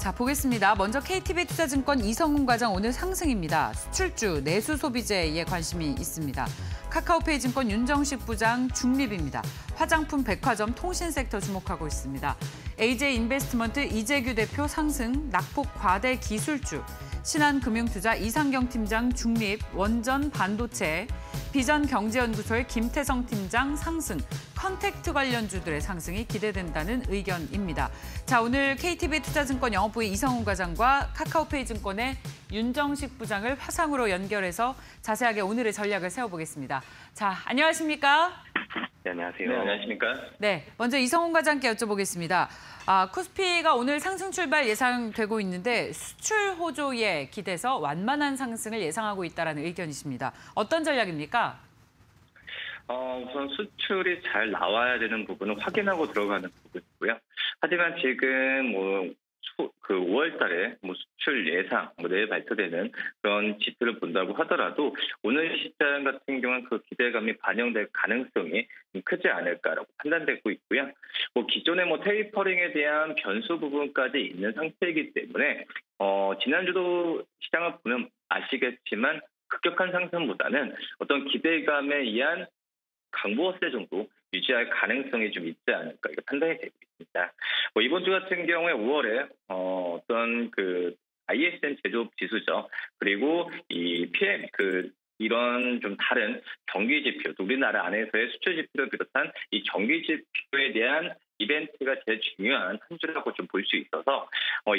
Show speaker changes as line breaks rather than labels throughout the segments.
자, 보겠습니다. 먼저 KTB투자증권 이성훈 과장 오늘 상승입니다. 수출주, 내수 소비재에 관심이 있습니다. 카카오페이 증권 윤정식 부장 중립입니다. 화장품, 백화점, 통신 섹터 주목하고 있습니다. AJ인베스트먼트 이재규 대표 상승, 낙폭 과대 기술주, 신한금융투자 이상경 팀장 중립, 원전 반도체, 비전경제연구소의 김태성 팀장 상승, 컨택트 관련주들의 상승이 기대된다는 의견입니다. 자, 오늘 KTB투자증권 영업부의 이성훈 과장과 카카오페이 증권의 윤정식 부장을 화상으로 연결해서 자세하게 오늘의 전략을 세워보겠습니다. 자, 안녕하십니까?
네, 안녕하세요.
네, 안녕하십니까?
네, 먼저 이성훈 과장께 여쭤보겠습니다. 코스피가 오늘 상승 출발 예상되고 있는데 수출 호조에 기대서 완만한 상승을 예상하고 있다는 의견이십니다. 어떤 전략입니까?
우선 수출이 잘 나와야 되는 부분은 확인하고 들어가는 부분이고요. 하지만 지금 5월 달에 수출 예상, 내일 발표되는 그런 지표를 본다고 하더라도 오늘 시장 같은 경우는 그 기대감이 반영될 가능성이 크지 않을까라고 판단되고 있고요. 기존의 테이퍼링에 대한 변수 부분까지 있는 상태이기 때문에 지난주도 시장을 보면 아시겠지만 급격한 상승보다는 어떤 기대감에 의한 강보세 정도 유지할 가능성이 좀 있지 않을까 이렇게 판단이 되고 있습니다. 이번 주 같은 경우에 5월에 어떤 ISM 제조업 지수죠. 그리고 이 PM 이런 좀 다른 경기 지표, 우리나라 안에서의 수출 지표를 비롯한 이 경기 지표에 대한 이벤트가 제일 중요한 한 주라고 좀 볼 수 있어서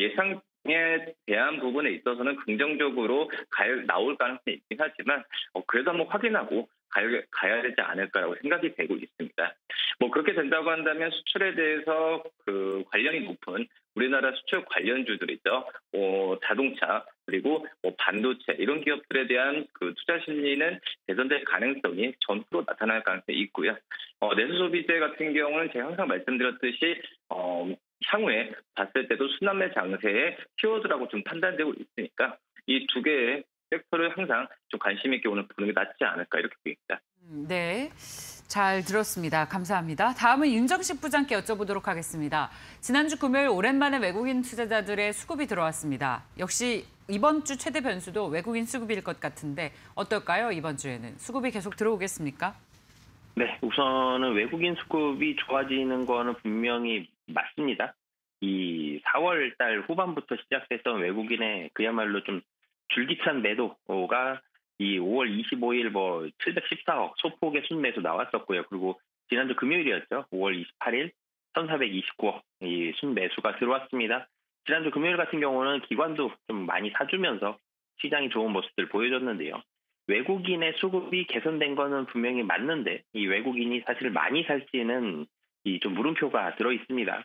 예상에 대한 부분에 있어서는 긍정적으로 나올 가능성이 있긴 하지만 그래도 한번 확인하고 가야 되지 않을까라고 생각이 되고 있습니다. 그렇게 된다고 한다면 수출에 대해서 관련이 높은 우리나라 수출 관련주들이죠. 자동차 그리고 반도체 이런 기업들에 대한 투자 심리는 개선될 가능성이 전후로 나타날 가능성이 있고요. 내수 소비재 같은 경우는 제가 항상 말씀드렸듯이 향후에 봤을 때도 순환매 장세의 키워드라고 좀 판단되고 있으니까 이 두 개의 섹터를 항상 좀 관심 있게 오늘 보는 게 낫지 않을까 이렇게 보입니다.
네, 잘 들었습니다. 감사합니다. 다음은 윤정식 부장께 여쭤보도록 하겠습니다. 지난주 금요일 오랜만에 외국인 투자자들의 수급이 들어왔습니다. 역시 이번 주 최대 변수도 외국인 수급일 것 같은데 어떨까요? 이번 주에는 수급이 계속 들어오겠습니까?
네, 우선은 외국인 수급이 좋아지는 거는 분명히 맞습니다. 이 4월 달 후반부터 시작했던 외국인의 그야말로 좀 줄기찬 매도가 이 5월 25일 714억 소폭의 순매수 나왔었고요. 그리고 지난주 금요일이었죠. 5월 28일 1429억 이 순매수가 들어왔습니다. 지난주 금요일 같은 경우는 기관도 좀 많이 사주면서 시장이 좋은 모습들 보여줬는데요. 외국인의 수급이 개선된 거는 분명히 맞는데 이 외국인이 사실 많이 살지는 이 좀 물음표가 들어 있습니다.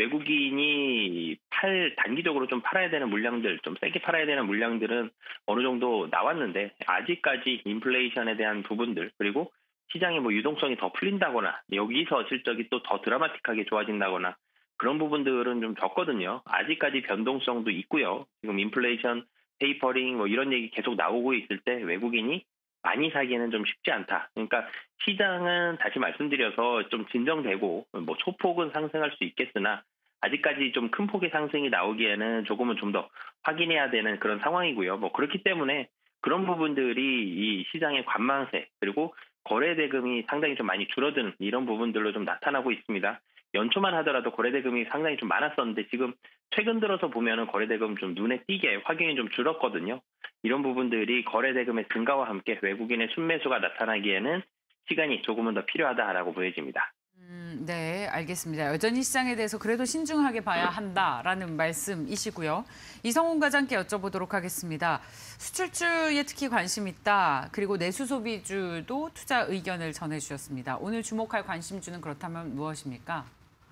외국인이 단기적으로 좀 팔아야 되는 물량들, 좀 세게 팔아야 되는 물량들은 어느 정도 나왔는데 아직까지 인플레이션에 대한 부분들 그리고 시장의 유동성이 더 풀린다거나 여기서 실적이 또 더 드라마틱하게 좋아진다거나 그런 부분들은 좀 적거든요. 아직까지 변동성도 있고요. 지금 인플레이션, 테이퍼링 이런 얘기 계속 나오고 있을 때 외국인이 많이 사기에는 좀 쉽지 않다. 그러니까 시장은 다시 말씀드려서 좀 진정되고 소폭은 상승할 수 있겠으나 아직까지 좀 큰 폭의 상승이 나오기에는 조금은 좀 더 확인해야 되는 그런 상황이고요. 그렇기 때문에 그런 부분들이 이 시장의 관망세 그리고 거래 대금이 상당히 좀 많이 줄어드는 이런 부분들로 좀 나타나고 있습니다. 연초만 하더라도 거래 대금이 상당히 좀 많았었는데 지금 최근 들어서 보면은 거래 대금 좀 눈에 띄게 확연히 좀 줄었거든요. 이런 부분들이 거래 대금의 증가와 함께 외국인의 순매수가 나타나기에는 시간이 조금은 더 필요하다라고 보여집니다.
네, 알겠습니다. 여전히 시장에 대해서 그래도 신중하게 봐야 한다라는 말씀이시고요. 이성훈 과장께 여쭤보도록 하겠습니다. 수출주에 특히 관심 있다. 그리고 내수 소비주도 투자 의견을 전해주셨습니다. 오늘 주목할 관심주는 그렇다면 무엇입니까?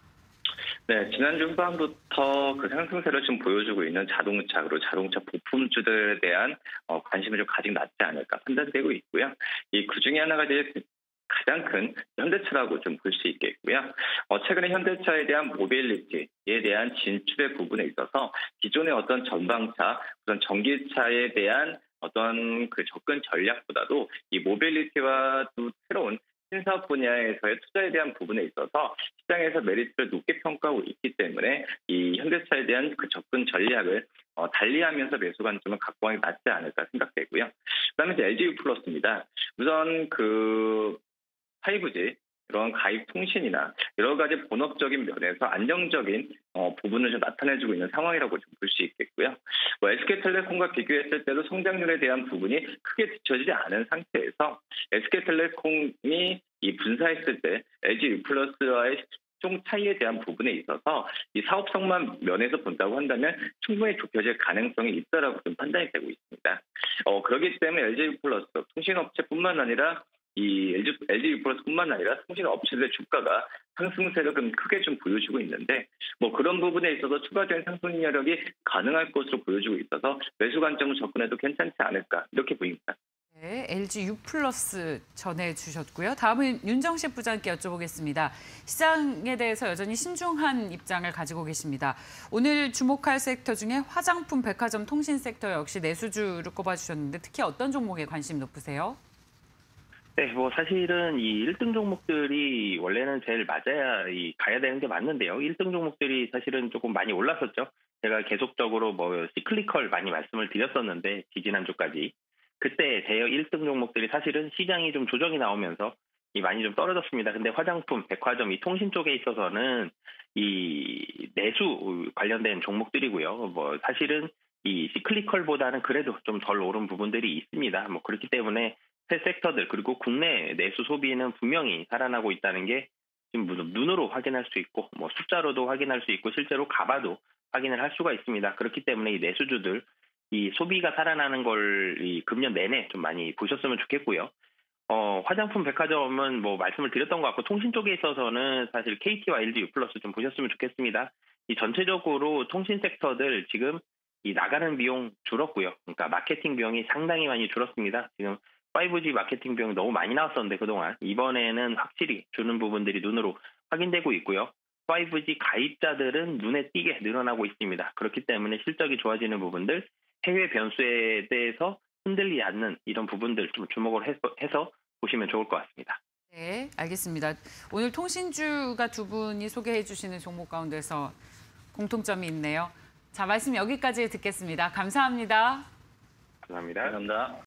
네, 지난주 후반부터 상승세를 지금 보여주고 있는 자동차, 그리고 자동차 부품주들에 대한 관심을 좀 가지고 낫지 않을까 판단되고 있고요. 그 중에 하나가 이제 가장 큰 현대차라고 좀 볼 수 있겠고요. 최근에 현대차에 대한 모빌리티에 대한 진출의 부분에 있어서 기존의 어떤 전방차, 우선 전기차에 대한 어떤 접근 전략보다도 이 모빌리티와 또 새로운 신사업 분야에서의 투자에 대한 부분에 있어서 시장에서 메리트를 높게 평가하고 있기 때문에 이 현대차에 대한 그 접근 전략을 달리하면서 매수 관점을 갖고 가는 게 맞지 않을까 생각되고요. 그다음에 이제 LG U+입니다. 우선 그 5G 이런 가입 통신이나 여러 가지 본업적인 면에서 안정적인 부분을 좀 나타내주고 있는 상황이라고 좀 볼 수 있겠고요. SK텔레콤과 비교했을 때도 성장률에 대한 부분이 크게 뒤처지지 않은 상태에서 SK텔레콤이 이 분사했을 때 LG U+와의 총 차이에 대한 부분에 있어서 이 사업성만 면에서 본다고 한다면 충분히 좁혀질 가능성이 있다라고 좀 판단이 되고 있습니다. 그렇기 때문에 LG U+ 통신업체뿐만 아니라 이 LG U+뿐만 아니라 통신업체들의 주가가 상승세를 크게 좀 보여주고 있는데 그런 부분에 있어서 추가적인 상승 여력이 가능할 것으로 보여주고 있어서 매수 관점을 접근해도 괜찮지 않을까 이렇게 보입니다.
네, LG U+ 전해주셨고요. 다음은 윤정식 부장께 여쭤보겠습니다. 시장에 대해서 여전히 신중한 입장을 가지고 계십니다. 오늘 주목할 섹터 중에 화장품, 백화점, 통신 섹터 역시 내수주를 꼽아주셨는데 특히 어떤 종목에 관심 높으세요?
네, 사실은 이 1등 종목들이 원래는 제일 맞아야 가야 되는 게 맞는데요. 1등 종목들이 사실은 조금 많이 올랐었죠. 제가 계속적으로 시클리컬 많이 말씀을 드렸었는데 지지난주까지. 그때 대여 1등 종목들이 사실은 시장이 좀 조정이 나오면서 많이 좀 떨어졌습니다. 근데 화장품, 백화점, 이 통신 쪽에 있어서는 이 내수 관련된 종목들이고요. 사실은 이 시클리컬보다는 그래도 좀 덜 오른 부분들이 있습니다. 그렇기 때문에 새 섹터들 그리고 국내 내수 소비는 분명히 살아나고 있다는 게 지금 눈으로 확인할 수 있고 숫자로도 확인할 수 있고 실제로 가봐도 확인을 할 수가 있습니다. 그렇기 때문에 이 내수주들 이 소비가 살아나는 걸 이 금년 내내 좀 많이 보셨으면 좋겠고요. 화장품, 백화점은 말씀을 드렸던 것 같고 통신 쪽에 있어서는 사실 KT와 LG U+ 좀 보셨으면 좋겠습니다. 이 전체적으로 통신 섹터들 지금 이 나가는 비용 줄었고요. 그러니까 마케팅 비용이 상당히 많이 줄었습니다. 지금 5G 마케팅 비용이 너무 많이 나왔었는데 그동안 이번에는 확실히 주는 부분들이 눈으로 확인되고 있고요. 5G 가입자들은 눈에 띄게 늘어나고 있습니다. 그렇기 때문에 실적이 좋아지는 부분들, 해외 변수에 대해서 흔들리지 않는 이런 부분들 좀 주목을 해서 보시면 좋을 것 같습니다.
네, 알겠습니다. 오늘 통신주가 두 분이 소개해 주시는 종목 가운데서 공통점이 있네요. 자, 말씀 여기까지 듣겠습니다. 감사합니다.
감사합니다.
감사합니다.